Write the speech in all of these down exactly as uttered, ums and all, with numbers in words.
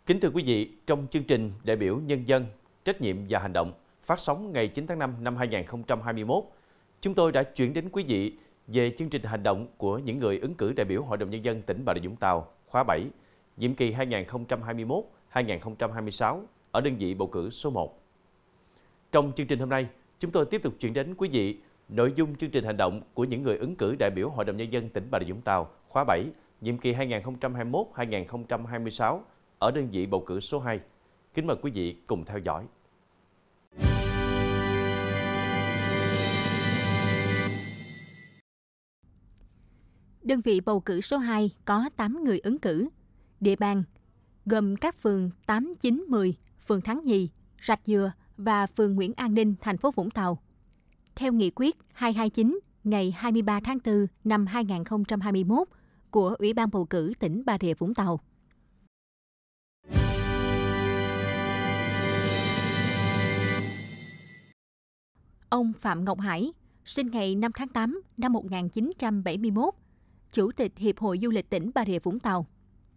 Kính thưa quý vị, trong chương trình Đại biểu Nhân dân, Trách nhiệm và Hành động phát sóng ngày chín tháng năm năm hai nghìn không trăm hai mươi mốt, chúng tôi đã chuyển đến quý vị về chương trình hành động của những người ứng cử đại biểu Hội đồng Nhân dân tỉnh Bà Rịa Vũng Tàu khóa bảy, nhiệm kỳ hai nghìn không trăm hai mươi mốt đến hai nghìn không trăm hai mươi sáu ở đơn vị bầu cử số một. Trong chương trình hôm nay, chúng tôi tiếp tục chuyển đến quý vị nội dung chương trình hành động của những người ứng cử đại biểu Hội đồng Nhân dân tỉnh Bà Rịa Vũng Tàu khóa bảy, nhiệm kỳ hai nghìn không trăm hai mươi mốt đến hai nghìn không trăm hai mươi sáu ở đơn vị bầu cử số hai. Kính mời quý vị cùng theo dõi. Đơn vị bầu cử số hai có tám người ứng cử. Địa bàn gồm các phường tám, chín, mười, phường Thắng Nhì, Rạch Dừa và phường Nguyễn An Ninh, thành phố Vũng Tàu. Theo nghị quyết hai trăm hai mươi chín ngày hai mươi ba tháng tư năm hai nghìn không trăm hai mươi mốt của Ủy ban bầu cử tỉnh Bà Rịa Vũng Tàu. Ông Phạm Ngọc Hải, sinh ngày năm tháng tám năm một nghìn chín trăm bảy mươi mốt, Chủ tịch Hiệp hội Du lịch tỉnh Bà Rịa Vũng Tàu.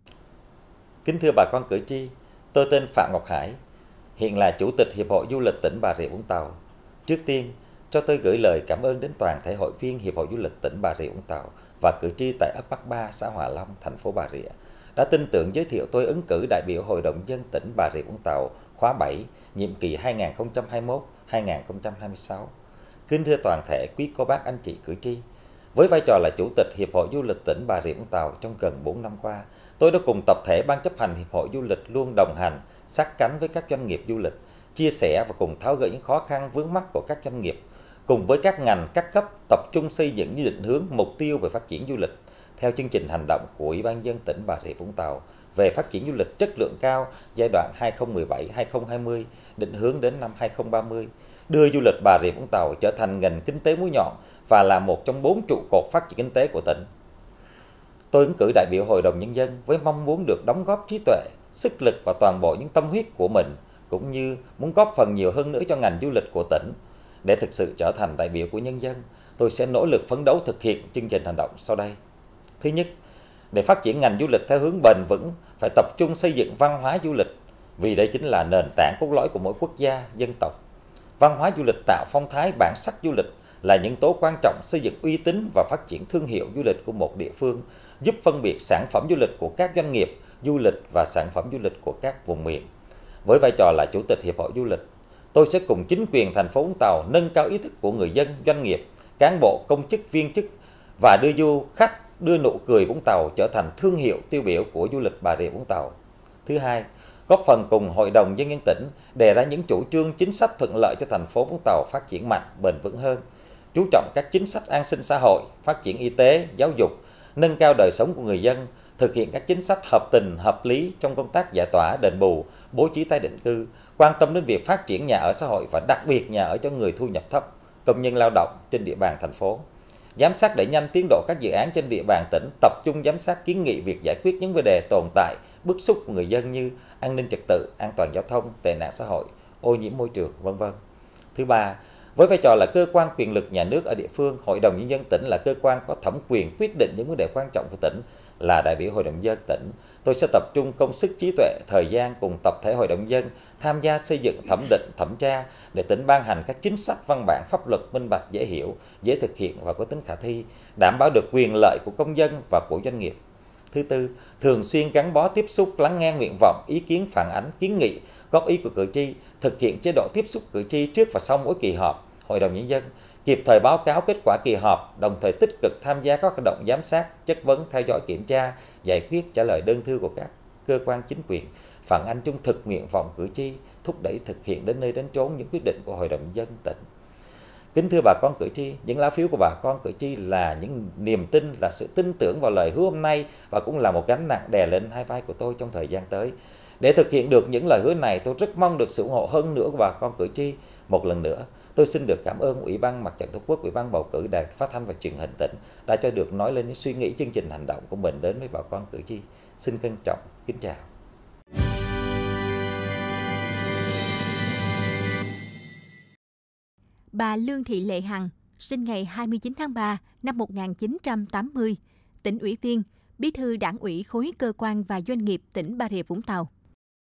Kính thưa bà con cử tri, tôi tên Phạm Ngọc Hải, hiện là Chủ tịch Hiệp hội Du lịch tỉnh Bà Rịa Vũng Tàu. Trước tiên, cho tôi gửi lời cảm ơn đến toàn thể hội viên Hiệp hội Du lịch tỉnh Bà Rịa Vũng Tàu và cử tri tại ấp Bắc Ba, xã Hòa Long, thành phố Bà Rịa đã tin tưởng giới thiệu tôi ứng cử đại biểu Hội đồng Nhân dân tỉnh Bà Rịa Vũng Tàu khóa bảy, nhiệm kỳ hai nghìn không trăm hai mươi mốt đến hai nghìn không trăm hai mươi sáu. Kính thưa toàn thể quý cô bác anh chị cử tri, với vai trò là Chủ tịch Hiệp hội Du lịch tỉnh Bà Rịa Vũng Tàu trong gần bốn năm qua, tôi đã cùng tập thể Ban chấp hành Hiệp hội Du lịch luôn đồng hành, sát cánh với các doanh nghiệp du lịch, chia sẻ và cùng tháo gỡ những khó khăn vướng mắc của các doanh nghiệp, cùng với các ngành, các cấp tập trung xây dựng những định hướng, mục tiêu về phát triển du lịch theo chương trình hành động của Ủy ban nhân dân tỉnh Bà Rịa Vũng Tàu về phát triển du lịch chất lượng cao giai đoạn hai nghìn không trăm mười bảy đến hai nghìn không trăm hai mươi, định hướng đến năm hai nghìn không trăm ba mươi, đưa du lịch Bà Rịa Vũng Tàu trở thành ngành kinh tế mũi nhọn và là một trong bốn trụ cột phát triển kinh tế của tỉnh. Tôi ứng cử đại biểu Hội đồng Nhân dân với mong muốn được đóng góp trí tuệ, sức lực và toàn bộ những tâm huyết của mình, cũng như muốn góp phần nhiều hơn nữa cho ngành du lịch của tỉnh. Để thực sự trở thành đại biểu của nhân dân, tôi sẽ nỗ lực phấn đấu thực hiện chương trình hành động sau đây. Thứ nhất, để phát triển ngành du lịch theo hướng bền vững, phải tập trung xây dựng văn hóa du lịch, vì đây chính là nền tảng cốt lõi của mỗi quốc gia, dân tộc. Văn hóa du lịch tạo phong thái, bản sắc du lịch là những tố quan trọng xây dựng uy tín và phát triển thương hiệu du lịch của một địa phương, giúp phân biệt sản phẩm du lịch của các doanh nghiệp du lịch và sản phẩm du lịch của các vùng miền. Với vai trò là Chủ tịch Hiệp hội Du lịch, tôi sẽ cùng chính quyền thành phố Vũng Tàu nâng cao ý thức của người dân, doanh nghiệp, cán bộ, công chức, viên chức và đưa du khách, đưa nụ cười Vũng Tàu trở thành thương hiệu tiêu biểu của du lịch Bà Rịa Vũng Tàu. Thứ hai, góp phần cùng Hội đồng Nhân dân tỉnh đề ra những chủ trương chính sách thuận lợi cho thành phố Vũng Tàu phát triển mạnh, bền vững hơn, chú trọng các chính sách an sinh xã hội, phát triển y tế, giáo dục, nâng cao đời sống của người dân, thực hiện các chính sách hợp tình, hợp lý trong công tác giải tỏa, đền bù, bố trí tái định cư, quan tâm đến việc phát triển nhà ở xã hội và đặc biệt nhà ở cho người thu nhập thấp, công nhân lao động trên địa bàn thành phố. Giám sát đẩy nhanh tiến độ các dự án trên địa bàn tỉnh, tập trung giám sát kiến nghị việc giải quyết những vấn đề tồn tại, bức xúc của người dân như an ninh trật tự, an toàn giao thông, tệ nạn xã hội, ô nhiễm môi trường, vân vân. Thứ ba, với vai trò là cơ quan quyền lực nhà nước ở địa phương, Hội đồng Nhân dân tỉnh là cơ quan có thẩm quyền quyết định những vấn đề quan trọng của tỉnh. Là đại biểu Hội đồng Nhân dân tỉnh, tôi sẽ tập trung công sức, trí tuệ, thời gian cùng tập thể Hội đồng Nhân dân tham gia xây dựng, thẩm định, thẩm tra để tỉnh ban hành các chính sách văn bản pháp luật minh bạch, dễ hiểu, dễ thực hiện và có tính khả thi, đảm bảo được quyền lợi của công dân và của doanh nghiệp. Thứ tư, thường xuyên gắn bó tiếp xúc, lắng nghe nguyện vọng, ý kiến phản ánh, kiến nghị, góp ý của cử tri, thực hiện chế độ tiếp xúc cử tri trước và sau mỗi kỳ họp Hội đồng Nhân dân, kịp thời báo cáo kết quả kỳ họp, đồng thời tích cực tham gia các hoạt động giám sát, chất vấn, theo dõi kiểm tra, giải quyết, trả lời đơn thư của các cơ quan chính quyền, phản ánh trung thực nguyện vọng cử tri, thúc đẩy thực hiện đến nơi đến chốn những quyết định của Hội đồng Nhân dân tỉnh. Kính thưa bà con cử tri, những lá phiếu của bà con cử tri là những niềm tin, là sự tin tưởng vào lời hứa hôm nay và cũng là một gánh nặng đè lên hai vai của tôi trong thời gian tới. Để thực hiện được những lời hứa này, tôi rất mong được sự ủng hộ hơn nữa của bà con cử tri. Một lần nữa, tôi xin được cảm ơn Ủy ban Mặt trận Tổ quốc, Ủy ban bầu cử, Đài Phát thanh và Truyền hình tỉnh đã cho được nói lên những suy nghĩ, chương trình hành động của mình đến với bà con cử tri. Xin trân trọng kính chào. Bà Lương Thị Lệ Hằng, sinh ngày hai mươi chín tháng ba năm một nghìn chín trăm tám mươi, tỉnh ủy viên, bí thư đảng ủy khối cơ quan và doanh nghiệp tỉnh Bà Rịa Vũng Tàu.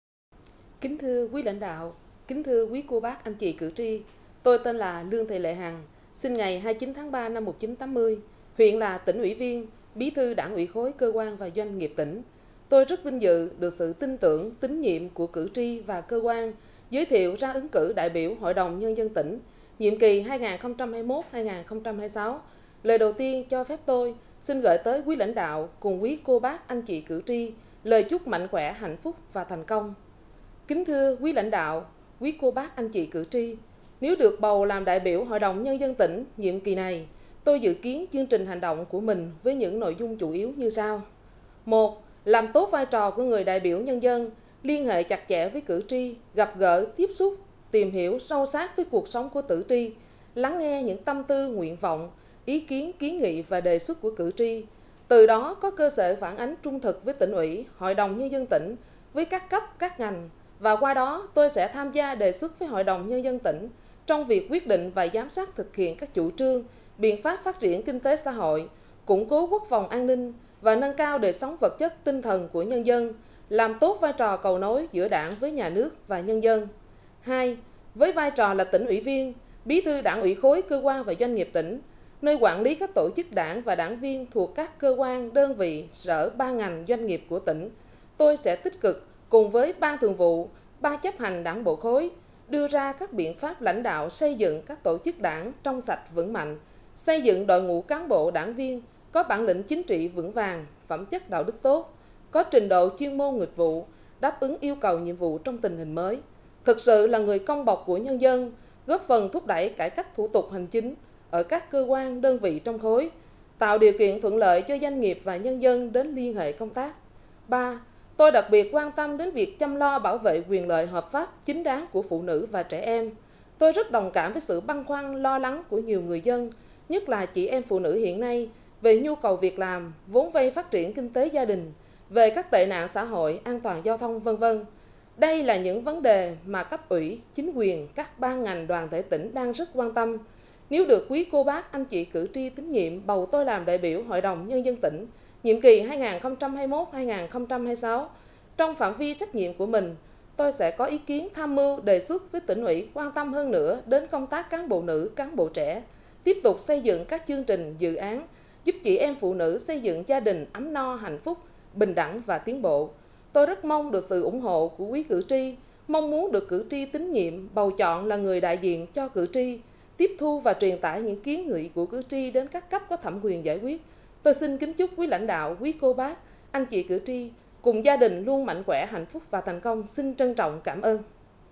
Kính thưa quý lãnh đạo, kính thưa quý cô bác anh chị cử tri, tôi tên là Lương Thị Lệ Hằng, sinh ngày hai mươi chín tháng ba năm một nghìn chín trăm tám mươi, hiện là tỉnh ủy viên, bí thư đảng ủy khối cơ quan và doanh nghiệp tỉnh. Tôi rất vinh dự được sự tin tưởng, tín nhiệm của cử tri và cơ quan giới thiệu ra ứng cử đại biểu Hội đồng Nhân dân tỉnh, nhiệm kỳ hai nghìn không trăm hai mươi mốt đến hai nghìn không trăm hai mươi sáu. Lời đầu tiên cho phép tôi xin gửi tới quý lãnh đạo cùng quý cô bác anh chị cử tri lời chúc mạnh khỏe, hạnh phúc và thành công. Kính thưa quý lãnh đạo, quý cô bác anh chị cử tri, nếu được bầu làm đại biểu Hội đồng Nhân dân tỉnh nhiệm kỳ này, tôi dự kiến chương trình hành động của mình với những nội dung chủ yếu như sau. Một, làm tốt vai trò của người đại biểu nhân dân, liên hệ chặt chẽ với cử tri, gặp gỡ, tiếp xúc, tìm hiểu sâu sát với cuộc sống của cử tri, lắng nghe những tâm tư, nguyện vọng, ý kiến, kiến nghị và đề xuất của cử tri. Từ đó có cơ sở phản ánh trung thực với tỉnh ủy, Hội đồng Nhân dân tỉnh, với các cấp, các ngành. Và qua đó tôi sẽ tham gia đề xuất với Hội đồng Nhân dân tỉnh trong việc quyết định và giám sát thực hiện các chủ trương, biện pháp phát triển kinh tế xã hội, củng cố quốc phòng an ninh và nâng cao đời sống vật chất tinh thần của nhân dân, làm tốt vai trò cầu nối giữa đảng với nhà nước và nhân dân. Hai, với vai trò là tỉnh ủy viên, bí thư đảng ủy khối cơ quan và doanh nghiệp tỉnh, nơi quản lý các tổ chức đảng và đảng viên thuộc các cơ quan, đơn vị, sở, ban ngành, doanh nghiệp của tỉnh, tôi sẽ tích cực cùng với Ban Thường vụ, Ban chấp hành Đảng bộ khối đưa ra các biện pháp lãnh đạo xây dựng các tổ chức đảng trong sạch vững mạnh, xây dựng đội ngũ cán bộ đảng viên có bản lĩnh chính trị vững vàng, phẩm chất đạo đức tốt, có trình độ chuyên môn nghiệp vụ, đáp ứng yêu cầu nhiệm vụ trong tình hình mới, thực sự là người công bộc của nhân dân, góp phần thúc đẩy cải cách thủ tục hành chính ở các cơ quan, đơn vị trong khối, tạo điều kiện thuận lợi cho doanh nghiệp và nhân dân đến liên hệ công tác. Ba, tôi đặc biệt quan tâm đến việc chăm lo bảo vệ quyền lợi hợp pháp chính đáng của phụ nữ và trẻ em. Tôi rất đồng cảm với sự băn khoăn, lo lắng của nhiều người dân, nhất là chị em phụ nữ hiện nay, về nhu cầu việc làm, vốn vay phát triển kinh tế gia đình, về các tệ nạn xã hội, an toàn giao thông, vân vân. Đây là những vấn đề mà cấp ủy, chính quyền, các ban ngành đoàn thể tỉnh đang rất quan tâm. Nếu được quý cô bác anh chị cử tri tín nhiệm bầu tôi làm đại biểu Hội đồng Nhân dân tỉnh, nhiệm kỳ hai nghìn không trăm hai mươi mốt đến hai nghìn không trăm hai mươi sáu, trong phạm vi trách nhiệm của mình, tôi sẽ có ý kiến tham mưu đề xuất với tỉnh ủy quan tâm hơn nữa đến công tác cán bộ nữ, cán bộ trẻ, tiếp tục xây dựng các chương trình, dự án, giúp chị em phụ nữ xây dựng gia đình ấm no, hạnh phúc, bình đẳng và tiến bộ. Tôi rất mong được sự ủng hộ của quý cử tri, mong muốn được cử tri tín nhiệm bầu chọn là người đại diện cho cử tri, tiếp thu và truyền tải những kiến nghị của cử tri đến các cấp có thẩm quyền giải quyết. Tôi xin kính chúc quý lãnh đạo, quý cô bác, anh chị cử tri cùng gia đình luôn mạnh khỏe, hạnh phúc và thành công. Xin trân trọng cảm ơn.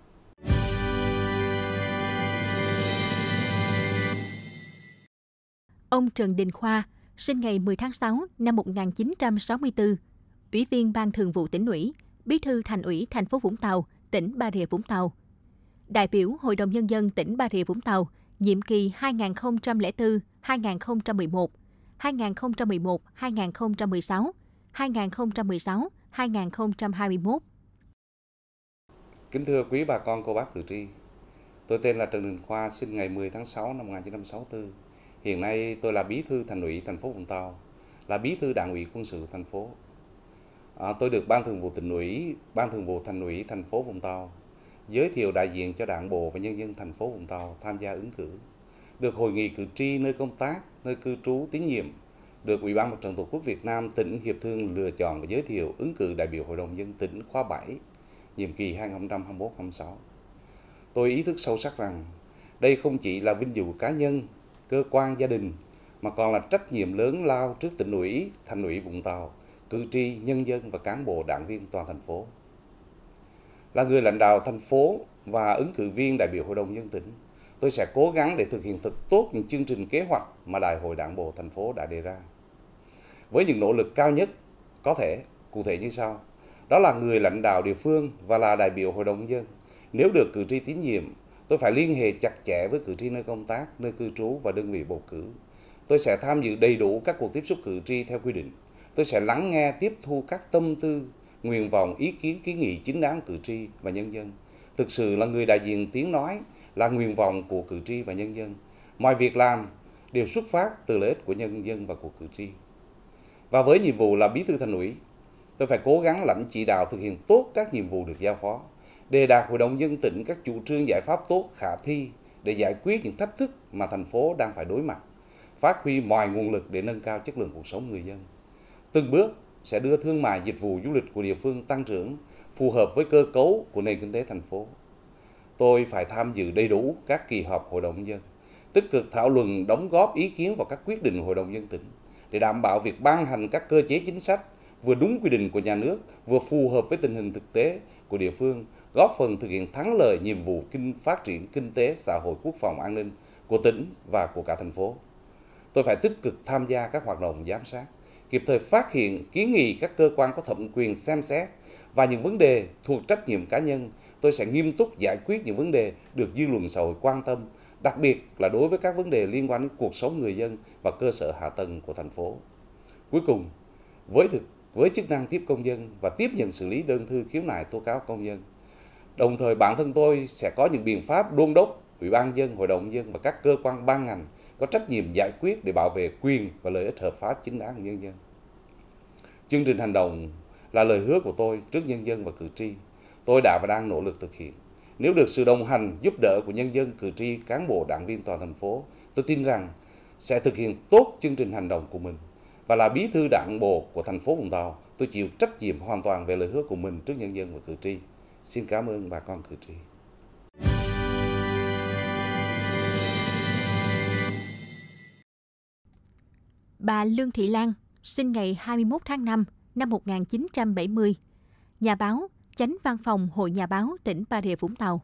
Ông Trần Đình Khoa, sinh ngày mười tháng sáu năm một nghìn chín trăm sáu mươi tư, Ủy viên Ban Thường vụ Tỉnh ủy, Bí thư Thành ủy thành phố Vũng Tàu, tỉnh Bà Rịa Vũng Tàu. Đại biểu Hội đồng Nhân dân tỉnh Bà Rịa Vũng Tàu, nhiệm kỳ hai nghìn không trăm lẻ bốn đến hai nghìn không trăm mười một, hai nghìn không trăm mười một đến hai nghìn không trăm mười sáu, hai nghìn không trăm mười sáu đến hai nghìn không trăm hai mươi mốt. Kính thưa quý bà con cô bác cử tri, tôi tên là Trần Đình Khoa, sinh ngày mười tháng sáu năm một nghìn chín trăm sáu mươi tư. Hiện nay tôi là Bí thư Thành ủy thành phố Vũng Tàu, là Bí thư Đảng ủy quân sự thành phố. À, tôi được Ban Thường vụ Tỉnh ủy, Ban Thường vụ Thành ủy thành phố Vũng Tàu giới thiệu đại diện cho Đảng bộ và nhân dân thành phố Vũng Tàu tham gia ứng cử, được Hội nghị cử tri nơi công tác, nơi cư trú tín nhiệm, được Ủy ban Mặt trận Tổ quốc Việt Nam tỉnh Hiệp Thương lựa chọn và giới thiệu ứng cử đại biểu Hội đồng Nhân dân tỉnh khóa bảy, nhiệm kỳ hai nghìn không trăm hai mươi mốt đến hai nghìn không trăm hai mươi sáu. Tôi ý thức sâu sắc rằng đây không chỉ là vinh dự của cá nhân, cơ quan, gia đình, mà còn là trách nhiệm lớn lao trước Tỉnh ủy, Thành ủy Vũng Tàu, cử tri, nhân dân và cán bộ đảng viên toàn thành phố. Là người lãnh đạo thành phố và ứng cử viên đại biểu Hội đồng Nhân dân tỉnh, tôi sẽ cố gắng để thực hiện thật tốt những chương trình kế hoạch mà Đại hội Đảng bộ thành phố đã đề ra. Với những nỗ lực cao nhất có thể, cụ thể như sau. Đó là người lãnh đạo địa phương và là đại biểu Hội đồng Nhân dân. Nếu được cử tri tín nhiệm, tôi phải liên hệ chặt chẽ với cử tri nơi công tác, nơi cư trú và đơn vị bầu cử. Tôi sẽ tham dự đầy đủ các cuộc tiếp xúc cử tri theo quy định. Tôi sẽ lắng nghe, tiếp thu các tâm tư, nguyện vọng, ý kiến, kiến nghị chính đáng cử tri và nhân dân. Thực sự là người đại diện tiếng nói, là nguyện vọng của cử tri và nhân dân. Mọi việc làm đều xuất phát từ lợi ích của nhân dân và của cử tri. Và với nhiệm vụ là Bí thư Thành ủy, tôi phải cố gắng lãnh chỉ đạo thực hiện tốt các nhiệm vụ được giao phó, đề đạt Hội đồng Nhân dân tỉnh các chủ trương giải pháp tốt, khả thi để giải quyết những thách thức mà thành phố đang phải đối mặt, phát huy mọi nguồn lực để nâng cao chất lượng cuộc sống người dân. Từng bước sẽ đưa thương mại dịch vụ du lịch của địa phương tăng trưởng phù hợp với cơ cấu của nền kinh tế thành phố. Tôi phải tham dự đầy đủ các kỳ họp Hội đồng Nhân dân, tích cực thảo luận, đóng góp ý kiến vào các quyết định Hội đồng Nhân dân tỉnh để đảm bảo việc ban hành các cơ chế chính sách vừa đúng quy định của nhà nước, vừa phù hợp với tình hình thực tế của địa phương, góp phần thực hiện thắng lợi nhiệm vụ kinh phát triển kinh tế, xã hội, quốc phòng, an ninh của tỉnh và của cả thành phố. Tôi phải tích cực tham gia các hoạt động giám sát, kịp thời phát hiện, kiến nghị các cơ quan có thẩm quyền xem xét và những vấn đề thuộc trách nhiệm cá nhân. Tôi sẽ nghiêm túc giải quyết những vấn đề được dư luận xã hội quan tâm, đặc biệt là đối với các vấn đề liên quan đến cuộc sống người dân và cơ sở hạ tầng của thành phố. Cuối cùng, với thực với chức năng tiếp công dân và tiếp nhận xử lý đơn thư khiếu nại tố cáo công dân, đồng thời bản thân tôi sẽ có những biện pháp đôn đốc Ủy ban nhân dân, Hội đồng nhân dân và các cơ quan ban ngành có trách nhiệm giải quyết để bảo vệ quyền và lợi ích hợp pháp chính đáng của nhân dân. Chương trình hành động là lời hứa của tôi trước nhân dân và cử tri. Tôi đã và đang nỗ lực thực hiện. Nếu được sự đồng hành, giúp đỡ của nhân dân, cử tri, cán bộ, đảng viên toàn thành phố, tôi tin rằng sẽ thực hiện tốt chương trình hành động của mình. Và là bí thư đảng bộ của thành phố Vũng Tàu, tôi chịu trách nhiệm hoàn toàn về lời hứa của mình trước nhân dân và cử tri. Xin cảm ơn bà con cử tri. Bà Lương Thị Lan, sinh ngày hai mươi mốt tháng năm năm một nghìn chín trăm bảy mươi, nhà báo, Chánh Văn phòng Hội Nhà báo tỉnh Bà Rịa Vũng Tàu.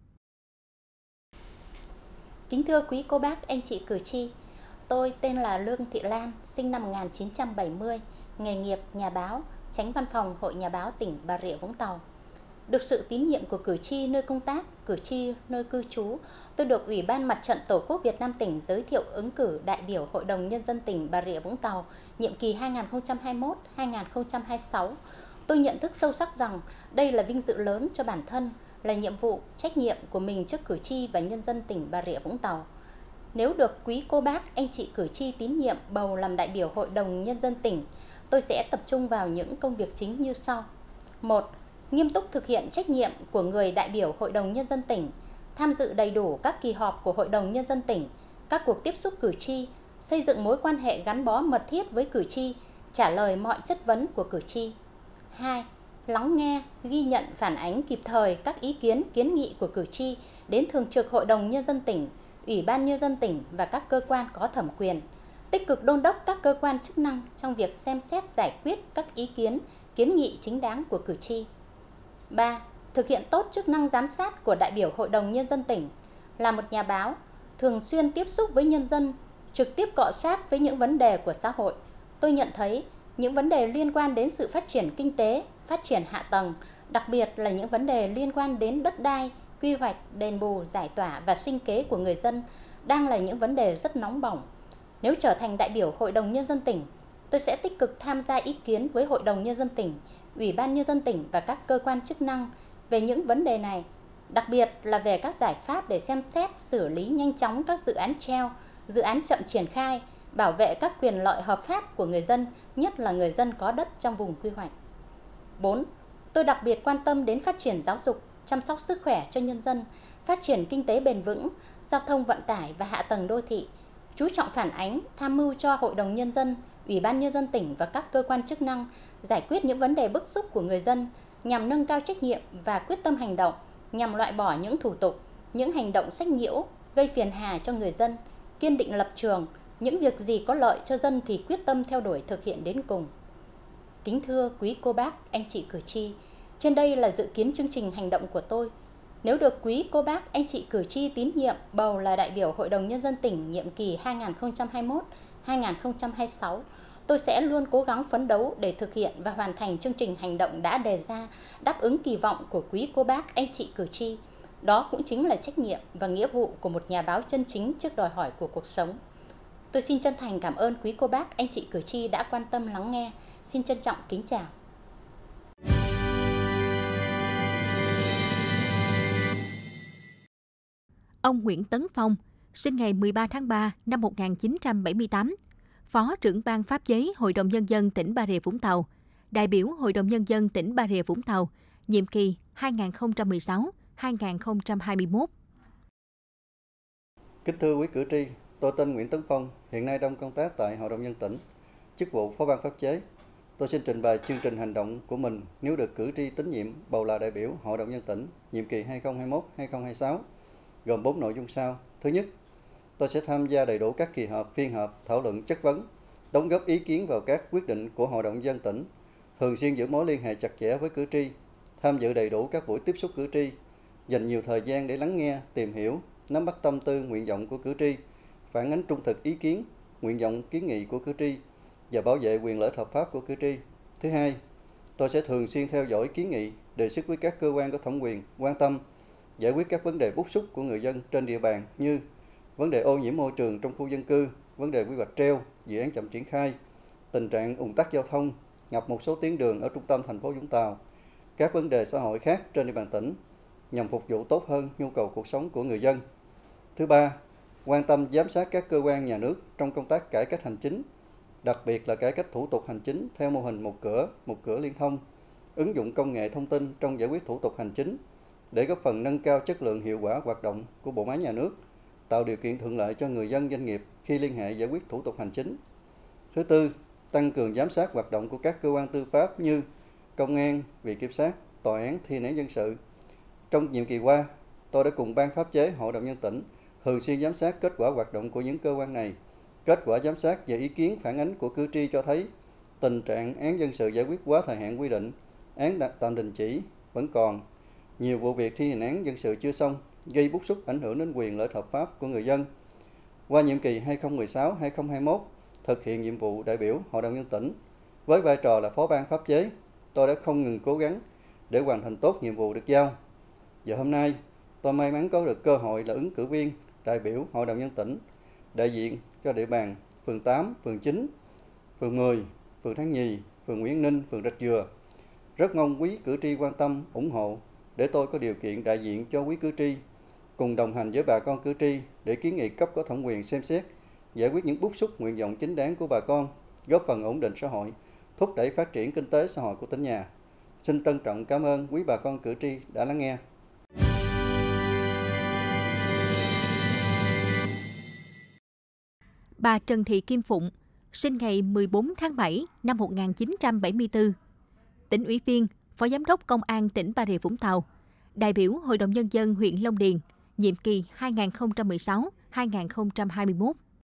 Kính thưa quý cô bác, anh chị cử tri, tôi tên là Lương Thị Lan, sinh năm một nghìn chín trăm bảy mươi, nghề nghiệp nhà báo, Chánh Văn phòng Hội Nhà báo tỉnh Bà Rịa Vũng Tàu. Được sự tín nhiệm của cử tri nơi công tác, cử tri nơi cư trú, tôi được Ủy ban Mặt trận Tổ quốc Việt Nam tỉnh giới thiệu ứng cử đại biểu Hội đồng Nhân dân tỉnh Bà Rịa Vũng Tàu nhiệm kỳ hai nghìn không trăm hai mươi mốt đến hai nghìn không trăm hai mươi sáu. Tôi nhận thức sâu sắc rằng đây là vinh dự lớn cho bản thân, là nhiệm vụ, trách nhiệm của mình trước cử tri và nhân dân tỉnh Bà Rịa Vũng Tàu. Nếu được quý cô bác, anh chị cử tri tín nhiệm bầu làm đại biểu Hội đồng Nhân dân tỉnh, tôi sẽ tập trung vào những công việc chính như sau. một. Nghiêm túc thực hiện trách nhiệm của người đại biểu Hội đồng Nhân dân tỉnh, tham dự đầy đủ các kỳ họp của Hội đồng Nhân dân tỉnh, các cuộc tiếp xúc cử tri, xây dựng mối quan hệ gắn bó mật thiết với cử tri, trả lời mọi chất vấn của cử tri. hai. Lắng nghe, ghi nhận, phản ánh kịp thời các ý kiến, kiến nghị của cử tri đến Thường trực Hội đồng Nhân dân tỉnh, Ủy ban Nhân dân tỉnh và các cơ quan có thẩm quyền, tích cực đôn đốc các cơ quan chức năng trong việc xem xét giải quyết các ý kiến, kiến nghị chính đáng của cử tri. ba. Thực hiện tốt chức năng giám sát của đại biểu Hội đồng Nhân dân tỉnh, là một nhà báo, thường xuyên tiếp xúc với nhân dân, trực tiếp cọ sát với những vấn đề của xã hội. Tôi nhận thấy những vấn đề liên quan đến sự phát triển kinh tế, phát triển hạ tầng, đặc biệt là những vấn đề liên quan đến đất đai, quy hoạch, đền bù, giải tỏa và sinh kế của người dân đang là những vấn đề rất nóng bỏng. Nếu trở thành đại biểu Hội đồng Nhân dân tỉnh, tôi sẽ tích cực tham gia ý kiến với Hội đồng Nhân dân tỉnh, Ủy ban Nhân dân tỉnh và các cơ quan chức năng về những vấn đề này, đặc biệt là về các giải pháp để xem xét, xử lý nhanh chóng các dự án treo, dự án chậm triển khai, bảo vệ các quyền lợi hợp pháp của người dân, nhất là người dân có đất trong vùng quy hoạch. bốn. Tôi đặc biệt quan tâm đến phát triển giáo dục, chăm sóc sức khỏe cho nhân dân, phát triển kinh tế bền vững, giao thông vận tải và hạ tầng đô thị, chú trọng phản ánh, tham mưu cho Hội đồng Nhân dân, Ủy ban Nhân dân tỉnh và các cơ quan chức năng giải quyết những vấn đề bức xúc của người dân nhằm nâng cao trách nhiệm và quyết tâm hành động, nhằm loại bỏ những thủ tục, những hành động sách nhiễu, gây phiền hà cho người dân, kiên định lập trường, những việc gì có lợi cho dân thì quyết tâm theo đuổi thực hiện đến cùng. Kính thưa quý cô bác, anh chị cử tri, trên đây là dự kiến chương trình hành động của tôi. Nếu được quý cô bác, anh chị cử tri tín nhiệm bầu là đại biểu Hội đồng Nhân dân tỉnh nhiệm kỳ hai nghìn không trăm hai mươi mốt đến hai nghìn không trăm hai mươi sáu, tôi sẽ luôn cố gắng phấn đấu để thực hiện và hoàn thành chương trình hành động đã đề ra, đáp ứng kỳ vọng của quý cô bác, anh chị cử tri. Đó cũng chính là trách nhiệm và nghĩa vụ của một nhà báo chân chính trước đòi hỏi của cuộc sống. Tôi xin chân thành cảm ơn quý cô bác, anh chị cử tri đã quan tâm lắng nghe. Xin trân trọng kính chào. Ông Nguyễn Tấn Phong, sinh ngày mười ba tháng ba năm một nghìn chín trăm bảy mươi tám, Phó trưởng ban pháp chế Hội đồng Nhân dân tỉnh Bà Rịa Vũng Tàu, đại biểu Hội đồng Nhân dân tỉnh Bà Rịa Vũng Tàu, nhiệm kỳ hai nghìn không trăm mười sáu đến hai nghìn không trăm hai mươi mốt. Kính thưa quý cử tri, tôi tên Nguyễn Tấn Phong, hiện nay đang công tác tại Hội đồng nhân dân tỉnh, chức vụ Phó ban pháp chế. Tôi xin trình bày chương trình hành động của mình nếu được cử tri tín nhiệm bầu là đại biểu Hội đồng nhân dân tỉnh nhiệm kỳ hai nghìn không trăm hai mươi mốt đến hai nghìn không trăm hai mươi sáu, gồm bốn nội dung sau. Thứ nhất, tôi sẽ tham gia đầy đủ các kỳ họp, phiên họp, thảo luận, chất vấn, đóng góp ý kiến vào các quyết định của Hội đồng nhân dân tỉnh, thường xuyên giữ mối liên hệ chặt chẽ với cử tri, tham dự đầy đủ các buổi tiếp xúc cử tri, dành nhiều thời gian để lắng nghe, tìm hiểu, nắm bắt tâm tư, nguyện vọng của cử tri, phản ánh trung thực ý kiến, nguyện vọng, kiến nghị của cử tri và bảo vệ quyền lợi hợp pháp của cử tri. Thứ hai, tôi sẽ thường xuyên theo dõi kiến nghị, đề xuất với các cơ quan có thẩm quyền quan tâm, giải quyết các vấn đề bức xúc của người dân trên địa bàn như vấn đề ô nhiễm môi trường trong khu dân cư, vấn đề quy hoạch treo, dự án chậm triển khai, tình trạng ùn tắc giao thông, ngập một số tuyến đường ở trung tâm thành phố Vũng Tàu, các vấn đề xã hội khác trên địa bàn tỉnh nhằm phục vụ tốt hơn nhu cầu cuộc sống của người dân. Thứ ba, quan tâm giám sát các cơ quan nhà nước trong công tác cải cách hành chính, đặc biệt là cải cách thủ tục hành chính theo mô hình một cửa, một cửa liên thông, ứng dụng công nghệ thông tin trong giải quyết thủ tục hành chính để góp phần nâng cao chất lượng, hiệu quả hoạt động của bộ máy nhà nước, tạo điều kiện thuận lợi cho người dân, doanh nghiệp khi liên hệ giải quyết thủ tục hành chính. Thứ tư, tăng cường giám sát hoạt động của các cơ quan tư pháp như công an, viện kiểm sát, tòa án, thi hành án dân sự. Trong nhiệm kỳ qua, tôi đã cùng ban pháp chế Hội đồng nhân dân tỉnh thường xuyên giám sát kết quả hoạt động của những cơ quan này. Kết quả giám sát và ý kiến phản ánh của cử tri cho thấy tình trạng án dân sự giải quyết quá thời hạn quy định, án tạm đình chỉ vẫn còn, nhiều vụ việc thi hành án dân sự chưa xong, gây bức xúc ảnh hưởng đến quyền lợi hợp pháp của người dân. Qua nhiệm kỳ hai nghìn không trăm mười sáu đến hai nghìn không trăm hai mươi mốt, thực hiện nhiệm vụ đại biểu Hội đồng nhân dân tỉnh, với vai trò là phó ban pháp chế, tôi đã không ngừng cố gắng để hoàn thành tốt nhiệm vụ được giao. Và hôm nay, tôi may mắn có được cơ hội là ứng cử viên đại biểu Hội đồng nhân dân tỉnh, đại diện cho địa bàn phường tám, phường chín, phường mười, phường Tháng Nhì, phường Nguyễn Ninh, phường Rạch Dừa. Rất mong quý cử tri quan tâm, ủng hộ để tôi có điều kiện đại diện cho quý cử tri, cùng đồng hành với bà con cử tri để kiến nghị cấp có thẩm quyền xem xét, giải quyết những bức xúc, nguyện vọng chính đáng của bà con, góp phần ổn định xã hội, thúc đẩy phát triển kinh tế xã hội của tỉnh nhà. Xin trân trọng cảm ơn quý bà con cử tri đã lắng nghe. Bà Trần Thị Kim Phụng, sinh ngày mười bốn tháng bảy năm một nghìn chín trăm bảy mươi tư, tỉnh ủy viên, Phó Giám đốc Công an tỉnh Bà Rịa Vũng Tàu, đại biểu Hội đồng Nhân dân huyện Long Điền, nhiệm kỳ hai nghìn không trăm mười sáu đến hai nghìn không trăm hai mươi mốt.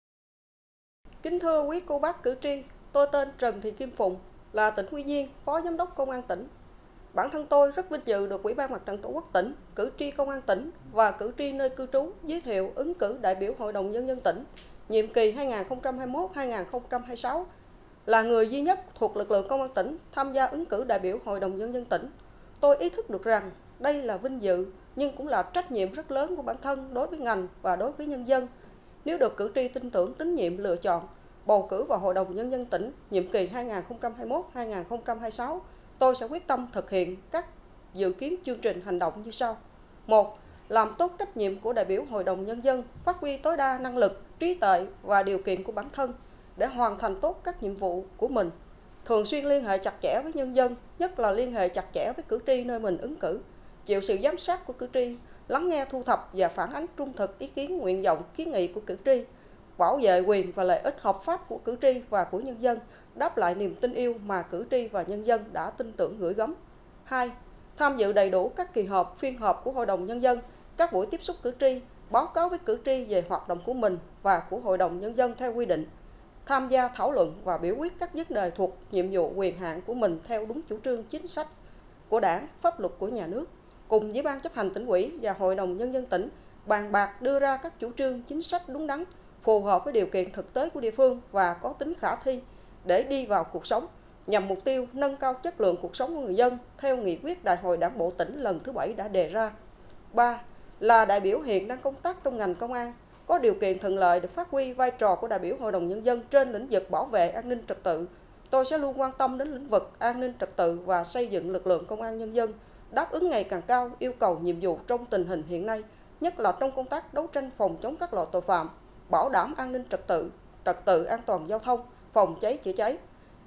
Kính thưa quý cô bác cử tri, tôi tên Trần Thị Kim Phụng, là tỉnh ủy viên, Phó Giám đốc Công an tỉnh. Bản thân tôi rất vinh dự được Ủy ban Mặt trận Tổ quốc tỉnh, cử tri Công an tỉnh và cử tri nơi cư trú giới thiệu ứng cử đại biểu Hội đồng Nhân dân tỉnh, nhiệm kỳ hai nghìn không trăm hai mươi mốt đến hai nghìn không trăm hai mươi sáu, là người duy nhất thuộc lực lượng Công an tỉnh tham gia ứng cử đại biểu Hội đồng Nhân dân tỉnh. Tôi ý thức được rằng đây là vinh dự nhưng cũng là trách nhiệm rất lớn của bản thân đối với ngành và đối với nhân dân. Nếu được cử tri tin tưởng, tín nhiệm lựa chọn, bầu cử vào Hội đồng Nhân dân tỉnh nhiệm kỳ hai nghìn không trăm hai mươi mốt đến hai nghìn không trăm hai mươi sáu, tôi sẽ quyết tâm thực hiện các dự kiến chương trình hành động như sau. Một, làm tốt trách nhiệm của đại biểu Hội đồng Nhân dân, phát huy tối đa năng lực, trí tuệ và điều kiện của bản thân để hoàn thành tốt các nhiệm vụ của mình. Thường xuyên liên hệ chặt chẽ với nhân dân, nhất là liên hệ chặt chẽ với cử tri nơi mình ứng cử, chịu sự giám sát của cử tri, lắng nghe, thu thập và phản ánh trung thực ý kiến, nguyện vọng, kiến nghị của cử tri, bảo vệ quyền và lợi ích hợp pháp của cử tri và của nhân dân, đáp lại niềm tin yêu mà cử tri và nhân dân đã tin tưởng gửi gắm. Hai, tham dự đầy đủ các kỳ họp, phiên họp của Hội đồng Nhân dân, các buổi tiếp xúc cử tri, báo cáo với cử tri về hoạt động của mình và của Hội đồng Nhân dân theo quy định, tham gia thảo luận và biểu quyết các vấn đề thuộc nhiệm vụ quyền hạn của mình theo đúng chủ trương chính sách của Đảng, pháp luật của nhà nước, cùng với Ban chấp hành tỉnh ủy và Hội đồng Nhân dân tỉnh bàn bạc đưa ra các chủ trương chính sách đúng đắn, phù hợp với điều kiện thực tế của địa phương và có tính khả thi để đi vào cuộc sống, nhằm mục tiêu nâng cao chất lượng cuộc sống của người dân theo nghị quyết Đại hội Đảng bộ tỉnh lần thứ bảy đã đề ra. Ba, là đại biểu hiện đang công tác trong ngành công an, có điều kiện thuận lợi để phát huy vai trò của đại biểu Hội đồng Nhân dân trên lĩnh vực bảo vệ an ninh trật tự. Tôi sẽ luôn quan tâm đến lĩnh vực an ninh trật tự và xây dựng lực lượng công an nhân dân đáp ứng ngày càng cao yêu cầu nhiệm vụ trong tình hình hiện nay, nhất là trong công tác đấu tranh phòng chống các loại tội phạm, bảo đảm an ninh trật tự, trật tự an toàn giao thông, phòng cháy chữa cháy.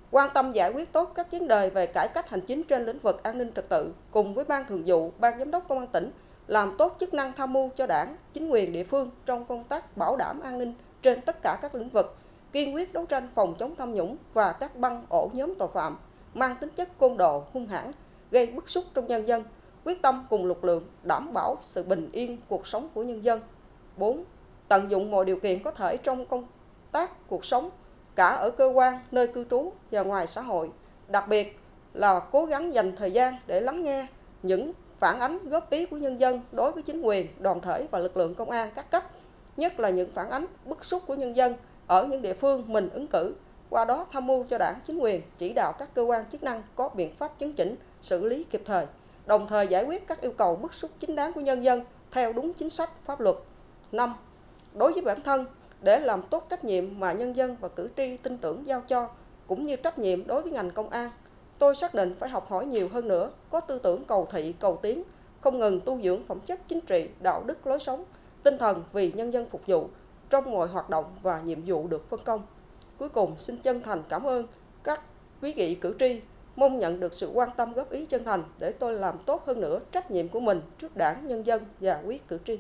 quan tâm giải quyết tốt các vấn đề về cải cách hành chính trên lĩnh vực an ninh trật tự, cùng với Ban Thường vụ, Ban Giám đốc Công an tỉnh làm tốt chức năng tham mưu cho Đảng, chính quyền địa phương trong công tác bảo đảm an ninh trên tất cả các lĩnh vực, kiên quyết đấu tranh phòng chống tham nhũng và các băng ổ nhóm tội phạm mang tính chất côn đồ, hung hãn, gây bức xúc trong nhân dân, quyết tâm cùng lực lượng đảm bảo sự bình yên cuộc sống của nhân dân. bốn. Tận dụng mọi điều kiện có thể trong công tác cuộc sống, cả ở cơ quan, nơi cư trú và ngoài xã hội, đặc biệt là cố gắng dành thời gian để lắng nghe những phản ánh góp ý của nhân dân đối với chính quyền, đoàn thể và lực lượng công an các cấp, nhất là những phản ánh bức xúc của nhân dân ở những địa phương mình ứng cử, qua đó tham mưu cho Đảng, chính quyền, chỉ đạo các cơ quan chức năng có biện pháp chấn chỉnh, xử lý kịp thời, đồng thời giải quyết các yêu cầu bức xúc chính đáng của nhân dân theo đúng chính sách pháp luật. năm. Đối với bản thân, để làm tốt trách nhiệm mà nhân dân và cử tri tin tưởng giao cho, cũng như trách nhiệm đối với ngành công an, tôi xác định phải học hỏi nhiều hơn nữa, có tư tưởng cầu thị, cầu tiến, không ngừng tu dưỡng phẩm chất chính trị, đạo đức, lối sống, tinh thần vì nhân dân phục vụ trong mọi hoạt động và nhiệm vụ được phân công. Cuối cùng, xin chân thành cảm ơn các quý vị cử tri, mong nhận được sự quan tâm góp ý chân thành để tôi làm tốt hơn nữa trách nhiệm của mình trước Đảng, nhân dân và quý cử tri.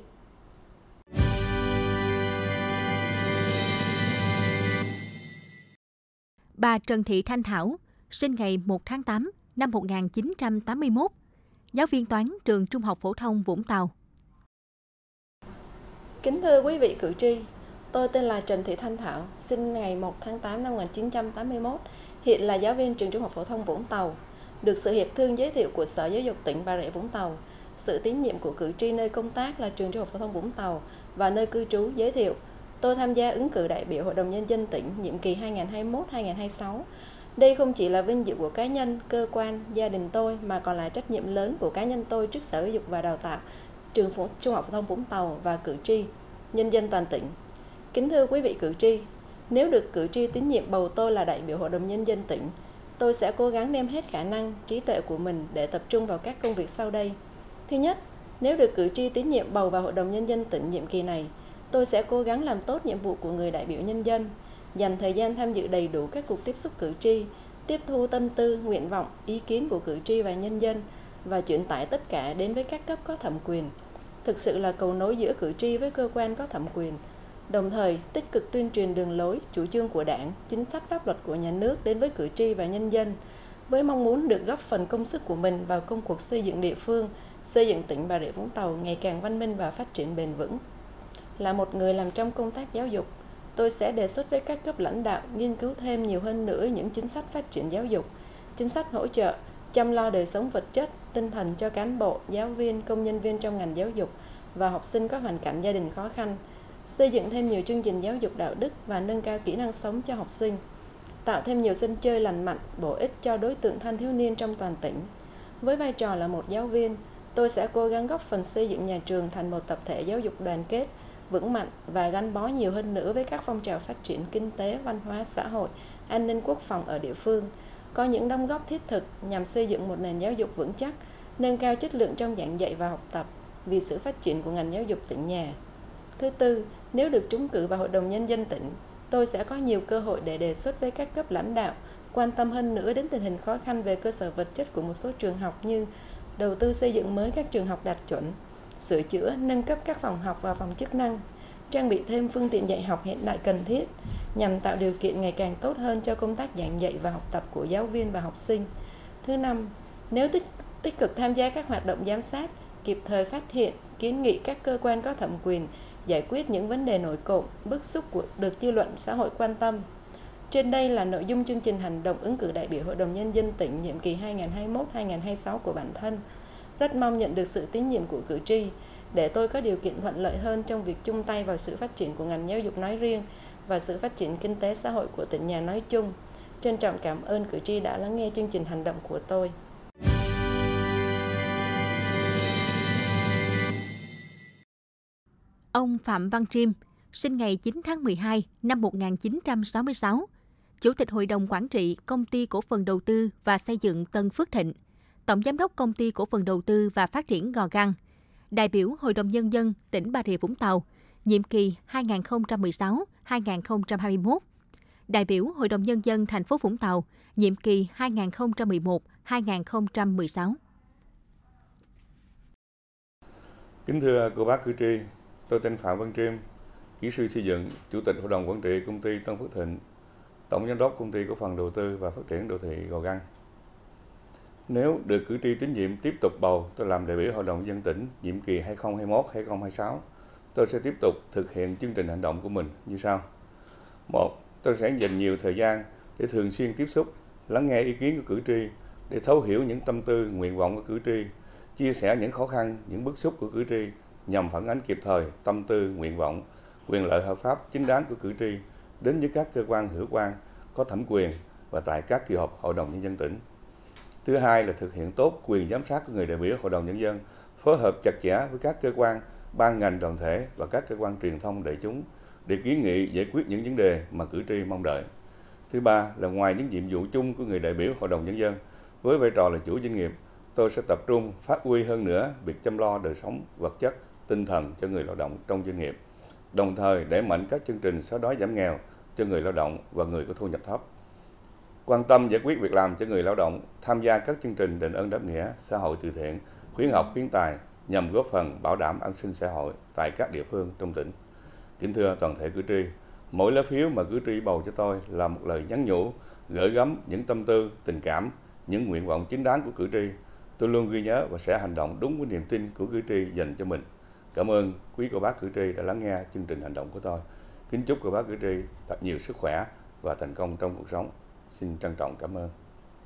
Bà Trần Thị Thanh Thảo, sinh ngày một tháng tám năm một nghìn chín trăm tám mươi mốt, giáo viên toán trường Trung học phổ thông Vũng Tàu. Kính thưa quý vị cử tri, tôi tên là Trần Thị Thanh Thảo, sinh ngày một tháng tám năm một nghìn chín trăm tám mươi mốt, hiện là giáo viên trường Trung học phổ thông Vũng Tàu, được sự hiệp thương giới thiệu của Sở Giáo dục tỉnh Bà Rịa Vũng Tàu, sự tín nhiệm của cử tri nơi công tác là trường Trung học phổ thông Vũng Tàu và nơi cư trú giới thiệu. Tôi tham gia ứng cử đại biểu Hội đồng Nhân dân tỉnh nhiệm kỳ hai nghìn không trăm hai mươi mốt đến hai nghìn không trăm hai mươi sáu. Đây không chỉ là vinh dự của cá nhân, cơ quan, gia đình tôi mà còn là trách nhiệm lớn của cá nhân tôi trước Sở Giáo dục và Đào tạo, trường Trung học phổ thông Vũng Tàu và cử tri, nhân dân toàn tỉnh. Kính thưa quý vị cử tri, nếu được cử tri tín nhiệm bầu tôi là đại biểu Hội đồng Nhân dân tỉnh, tôi sẽ cố gắng đem hết khả năng, trí tuệ của mình để tập trung vào các công việc sau đây. Thứ nhất, nếu được cử tri tín nhiệm bầu vào Hội đồng Nhân dân tỉnh nhiệm kỳ này, tôi sẽ cố gắng làm tốt nhiệm vụ của người đại biểu nhân dân, dành thời gian tham dự đầy đủ các cuộc tiếp xúc cử tri, tiếp thu tâm tư, nguyện vọng, ý kiến của cử tri và nhân dân và truyền tải tất cả đến với các cấp có thẩm quyền. Thực sự là cầu nối giữa cử tri với cơ quan có thẩm quyền, đồng thời tích cực tuyên truyền đường lối, chủ trương của Đảng, chính sách pháp luật của nhà nước đến với cử tri và nhân dân, với mong muốn được góp phần công sức của mình vào công cuộc xây dựng địa phương, xây dựng tỉnh Bà Rịa Vũng Tàu ngày càng văn minh và phát triển bền vững. Là một người làm trong công tác giáo dục, tôi sẽ đề xuất với các cấp lãnh đạo nghiên cứu thêm nhiều hơn nữa những chính sách phát triển giáo dục, chính sách hỗ trợ, chăm lo đời sống vật chất, tinh thần cho cán bộ, giáo viên, công nhân viên trong ngành giáo dục và học sinh có hoàn cảnh gia đình khó khăn, xây dựng thêm nhiều chương trình giáo dục đạo đức và nâng cao kỹ năng sống cho học sinh, tạo thêm nhiều sân chơi lành mạnh, bổ ích cho đối tượng thanh thiếu niên trong toàn tỉnh. Với vai trò là một giáo viên, tôi sẽ cố gắng góp phần xây dựng nhà trường thành một tập thể giáo dục đoàn kết, vững mạnh và gắn bó nhiều hơn nữa với các phong trào phát triển kinh tế, văn hóa, xã hội, an ninh quốc phòng ở địa phương, có những đóng góp thiết thực nhằm xây dựng một nền giáo dục vững chắc, nâng cao chất lượng trong giảng dạy và học tập vì sự phát triển của ngành giáo dục tỉnh nhà. Thứ tư, nếu được trúng cử vào Hội đồng Nhân dân tỉnh, tôi sẽ có nhiều cơ hội để đề xuất với các cấp lãnh đạo quan tâm hơn nữa đến tình hình khó khăn về cơ sở vật chất của một số trường học như đầu tư xây dựng mới các trường học đạt chuẩn, sửa chữa, nâng cấp các phòng học và phòng chức năng, trang bị thêm phương tiện dạy học hiện đại cần thiết nhằm tạo điều kiện ngày càng tốt hơn cho công tác giảng dạy và học tập của giáo viên và học sinh. Thứ năm, nếu tích, tích cực tham gia các hoạt động giám sát, kịp thời phát hiện, kiến nghị các cơ quan có thẩm quyền, giải quyết những vấn đề nổi cộm, bức xúc của được dư luận xã hội quan tâm. Trên đây là nội dung chương trình hành động ứng cử đại biểu Hội đồng Nhân dân tỉnh nhiệm kỳ hai nghìn không trăm hai mươi mốt đến hai nghìn không trăm hai mươi sáu của bản thân. Rất mong nhận được sự tín nhiệm của cử tri để tôi có điều kiện thuận lợi hơn trong việc chung tay vào sự phát triển của ngành giáo dục nói riêng và sự phát triển kinh tế xã hội của tỉnh nhà nói chung. Trân trọng cảm ơn cử tri đã lắng nghe chương trình hành động của tôi. Ông Phạm Văn Triêm, sinh ngày chín tháng mười hai năm một nghìn chín trăm sáu mươi sáu, Chủ tịch Hội đồng Quản trị Công ty Cổ phần Đầu tư và Xây dựng Tân Phước Thịnh, Tổng Giám đốc Công ty Cổ phần Đầu tư và Phát triển Gò Găng, đại biểu Hội đồng Nhân dân tỉnh Bà Rịa Vũng Tàu, nhiệm kỳ hai nghìn không trăm mười sáu đến hai nghìn không trăm hai mươi mốt, đại biểu Hội đồng Nhân dân thành phố Vũng Tàu, nhiệm kỳ hai nghìn không trăm mười một đến hai nghìn không trăm mười sáu. Kính thưa cô bác cử tri, tôi tên Phạm Văn Triêm, kỹ sư xây dựng, Chủ tịch Hội đồng Quản trị Công ty Tân Phước Thịnh, Tổng Giám đốc Công ty Cổ phần Đầu tư và Phát triển Đô thị Gò Găng. Nếu được cử tri tín nhiệm tiếp tục bầu tôi làm đại biểu Hội đồng Nhân dân tỉnh nhiệm kỳ hai nghìn không trăm hai mươi mốt đến hai nghìn không trăm hai mươi sáu, tôi sẽ tiếp tục thực hiện chương trình hành động của mình như sau. Một, tôi sẽ dành nhiều thời gian để thường xuyên tiếp xúc, lắng nghe ý kiến của cử tri để thấu hiểu những tâm tư, nguyện vọng của cử tri, chia sẻ những khó khăn, những bức xúc của cử tri nhằm phản ánh kịp thời tâm tư, nguyện vọng, quyền lợi hợp pháp chính đáng của cử tri đến với các cơ quan hữu quan có thẩm quyền và tại các kỳ họp Hội đồng Nhân dân tỉnh. Thứ hai là thực hiện tốt quyền giám sát của người đại biểu Hội đồng Nhân dân, phối hợp chặt chẽ với các cơ quan, ban ngành đoàn thể và các cơ quan truyền thông đại chúng để kiến nghị giải quyết những vấn đề mà cử tri mong đợi. Thứ ba là ngoài những nhiệm vụ chung của người đại biểu Hội đồng Nhân dân, với vai trò là chủ doanh nghiệp, tôi sẽ tập trung phát huy hơn nữa việc chăm lo đời sống vật chất, tinh thần cho người lao động trong doanh nghiệp, đồng thời đẩy mạnh các chương trình xóa đói giảm nghèo cho người lao động và người có thu nhập thấp. Quan tâm giải quyết việc làm cho người lao động, tham gia các chương trình đền ơn đáp nghĩa, xã hội từ thiện, khuyến học khuyến tài nhằm góp phần bảo đảm an sinh xã hội tại các địa phương trong tỉnh. Kính thưa toàn thể cử tri, mỗi lá phiếu mà cử tri bầu cho tôi là một lời nhắn nhủ, gửi gắm những tâm tư, tình cảm, những nguyện vọng chính đáng của cử tri. Tôi luôn ghi nhớ và sẽ hành động đúng với niềm tin của cử tri dành cho mình. Cảm ơn quý cô bác cử tri đã lắng nghe chương trình hành động của tôi. Kính chúc cô bác cử tri thật nhiều sức khỏe và thành công trong cuộc sống. Xin trân trọng cảm ơn.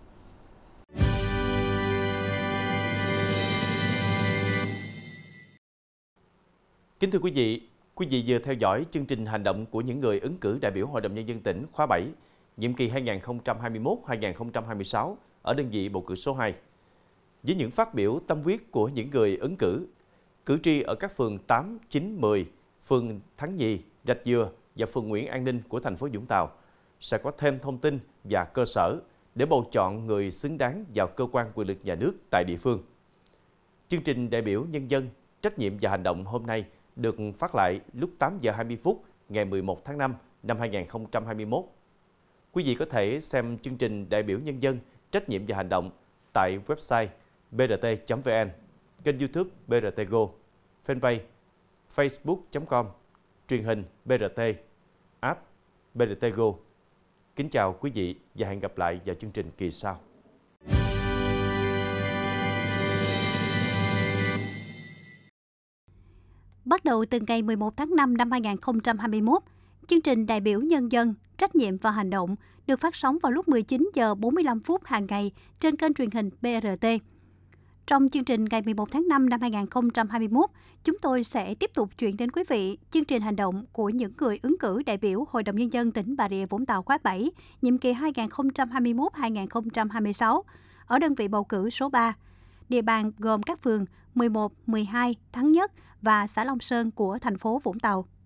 Kính thưa quý vị, quý vị vừa theo dõi chương trình hành động của những người ứng cử đại biểu Hội đồng Nhân dân tỉnh khóa bảy, nhiệm kỳ hai nghìn không trăm hai mươi mốt đến hai nghìn không trăm hai mươi sáu ở đơn vị bầu cử số hai. Với những phát biểu tâm huyết của những người ứng cử, cử tri ở các phường tám, chín, mười, phường Thắng Nhì, Rạch Dừa và phường Nguyễn An Ninh của thành phố Vũng Tàu sẽ có thêm thông tin và cơ sở để bầu chọn người xứng đáng vào cơ quan quyền lực nhà nước tại địa phương. Chương trình đại biểu nhân dân, trách nhiệm và hành động hôm nay được phát lại lúc tám giờ hai mươi phút ngày mười một tháng năm năm hai nghìn không trăm hai mươi mốt. Quý vị có thể xem chương trình đại biểu nhân dân, trách nhiệm và hành động tại website b r t chấm v n, kênh YouTube B R T Go, fanpage facebook chấm com, truyền hình B R T, app B R T Go. Kính chào quý vị và hẹn gặp lại vào chương trình kỳ sau. Bắt đầu từ ngày mười một tháng năm năm hai nghìn không trăm hai mươi mốt, chương trình đại biểu nhân dân, trách nhiệm và hành động được phát sóng vào lúc mười chín giờ bốn mươi lăm phút hàng ngày trên kênh truyền hình B R T. Trong chương trình ngày mười một tháng năm năm hai nghìn không trăm hai mươi mốt, chúng tôi sẽ tiếp tục chuyển đến quý vị chương trình hành động của những người ứng cử đại biểu Hội đồng Nhân dân tỉnh Bà Rịa Vũng Tàu khóa bảy, nhiệm kỳ hai nghìn không trăm hai mươi mốt đến hai nghìn không trăm hai mươi sáu, ở đơn vị bầu cử số ba. Địa bàn gồm các phường mười một, mười hai, Thắng Nhất và xã Long Sơn của thành phố Vũng Tàu.